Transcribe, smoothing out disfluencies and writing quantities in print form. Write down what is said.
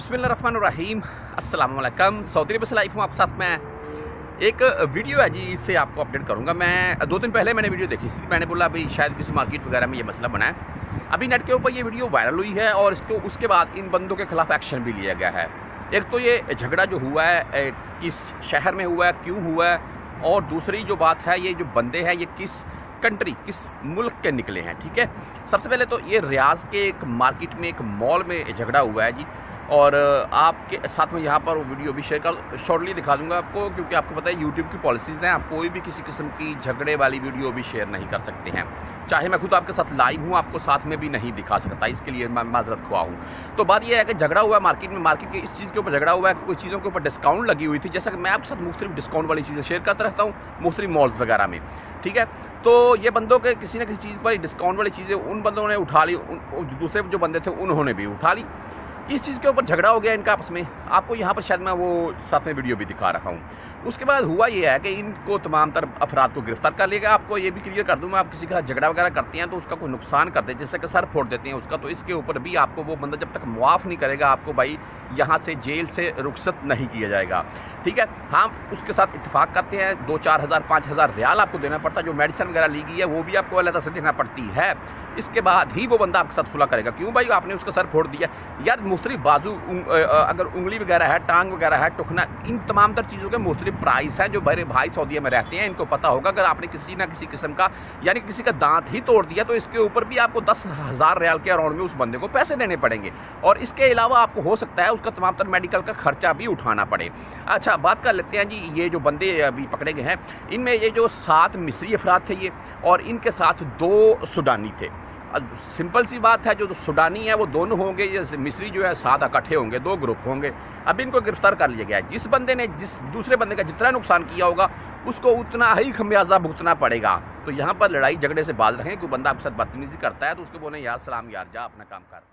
बिस्मिल्लाहिर्रहमानिर्रहीम अस्सलाम वालेकुम। सऊदी अरब से लाइव हूँ आपके साथ। मैं एक वीडियो है जी, इससे आपको अपडेट करूँगा। मैं 2 दिन पहले मैंने वीडियो देखी थी, मैंने बोला भाई शायद किसी मार्केट वगैरह में ये मसला बना है। अभी नेट के ऊपर ये वीडियो वायरल हुई है और उसके बाद इन बंदों के खिलाफ एक्शन भी लिया गया है। एक तो ये झगड़ा जो हुआ है किस शहर में हुआ है, क्यों हुआ है, और दूसरी जो बात है ये जो बंदे हैं ये किस कंट्री, किस मुल्क के निकले हैं। ठीक है, सबसे पहले तो ये रियाज के एक मार्केट में, एक मॉल में झगड़ा हुआ है जी। और आपके साथ में यहाँ पर वीडियो भी शेयर कर शॉर्टली दिखा दूंगा आपको, क्योंकि आपको पता है यूट्यूब की पॉलिसीज़ हैं, आप कोई भी किसी किस्म की झगड़े वाली वीडियो भी शेयर नहीं कर सकते हैं। चाहे मैं खुद आपके साथ लाइव हूँ, आपको साथ में भी नहीं दिखा सकता, इसके लिए मैं माजरत खुआ हूँ। तो बात यह है कि झगड़ा हुआ मार्केट में, मार्केट के इस चीज़ के ऊपर झगड़ा हुआ है कि कुछ चीज़ों के ऊपर डिस्काउंट लगी हुई थी। जैसा कि मैं आपके साथ मुख्तलिफ डिस्काउंट वाली चीज़ें शेयर करता रहता हूँ मुख्तलिफ मॉल्स वगैरह में। ठीक है, तो ये बंदों के किसी न किसी चीज़ पर डिस्काउंट वाली चीज़ें उन बंदों ने उठा ली, दूसरे जो बंदे थे उन्होंने भी उठा ली। इस चीज़ के ऊपर झगड़ा हो गया इनका आपस में। आपको यहाँ पर शायद मैं वो साथ में वीडियो भी दिखा रखा हूँ। उसके बाद हुआ ये है कि इनको तमाम तर अफराद को गिरफ्तार कर लिया गया। आपको ये भी क्लियर कर दूँ मैं, आप किसी के साथ झगड़ा वगैरह करते हैं तो उसका कोई नुकसान करते हैं, जैसे कि सर फोड़ देते हैं उसका, तो इसके ऊपर भी आपको वो बंदा जब तक मुआफ़ नहीं करेगा आपको भाई यहाँ से जेल से रुखसत नहीं किया जाएगा। ठीक है, हाँ उसके साथ इत्तेफाक करते हैं 2-4 हज़ार 5 हज़ार रियाल आपको देना पड़ता है। जो मेडिसिन वगैरह ली गई है वो भी आपको अलग से देना पड़ती है। इसके बाद ही वो बंदा आपके साथ सुलह करेगा। क्यों भाई आपने उसका सर फोड़ दिया यार, मुख्तलिफ बाजू अगर उंगली वगैरह है, टांग वगैरह है, टुकना, इन तमाम तर चीज़ों के मुख्तलिफ प्राइस हैं। जो मेरे भाई सऊदीया में रहते हैं इनको पता होगा। अगर आपने किसी ना किसी किस्म का यानी किसी का दांत ही तोड़ दिया तो इसके ऊपर भी आपको 10,000 रियाल के अराउंड में उस बंदे को पैसे देने पड़ेंगे। और इसके अलावा आपको हो सकता है उसका तमाम तर मेडिकल का खर्चा भी उठाना पड़े। अच्छा, बात कर लेते हैं जी, ये जो बंदे अभी पकड़े गए हैं इनमें ये जो 7 मिस्री अफराद थे ये, और इनके साथ 2 सूडानी थे। सिंपल सी बात है, जो सूडानी है वो दोनों होंगे, ये मिस्री जो है 7 इकट्ठे होंगे, 2 ग्रुप होंगे। अब इनको गिरफ्तार कर लिया गया है। जिस बंदे ने जिस दूसरे बंदे का जितना नुकसान किया होगा उसको उतना ही खमियाजा भुगतना पड़ेगा। तो यहाँ पर लड़ाई झगड़े से बाज रखें। कोई बंदा आपके साथ बदतमीजी करता है तो उसको बोलें यार सलाम यार, जा अपना काम कर।